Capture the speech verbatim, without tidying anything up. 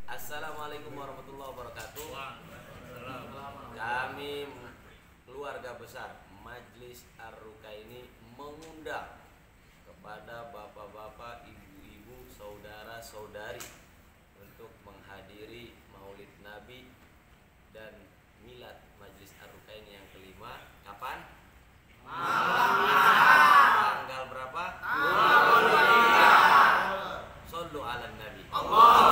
Assalamualaikum warahmatullahi wabarakatuh. Kami keluarga besar Majelis Ar-Rukaini mengundang kepada bapak-bapak, ibu-ibu, saudara-saudari untuk menghadiri Maulid Nabi dan Milad Majelis Ar-Rukaini yang kelima. Kapan? Tanggal berapa? Sallu ala Nabi. Allah.